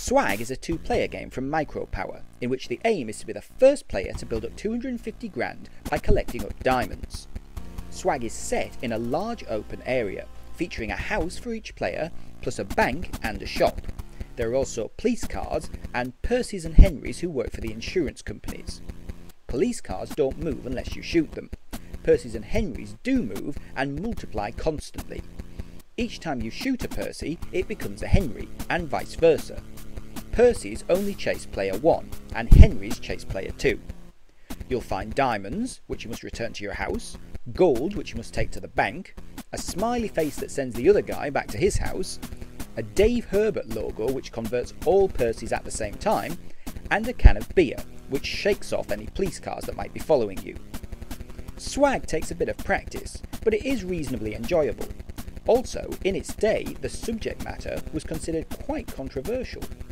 Swag is a two-player game from Micropower, in which the aim is to be the first player to build up 250 grand by collecting up diamonds. Swag is set in a large open area, featuring a house for each player, plus a bank and a shop. There are also police cars and Percys and Henrys who work for the insurance companies. Police cars don't move unless you shoot them. Percys and Henrys do move and multiply constantly. Each time you shoot a Percy, it becomes a Henry, and vice versa. Percys only chase player 1, and Henrys chase player 2. You'll find diamonds, which you must return to your house, gold, which you must take to the bank, a smiley face that sends the other guy back to his house, a Dave Herbert logo which converts all Percys at the same time, and a can of beer, which shakes off any police cars that might be following you. Swag takes a bit of practice, but it is reasonably enjoyable. Also, in its day, the subject matter was considered quite controversial.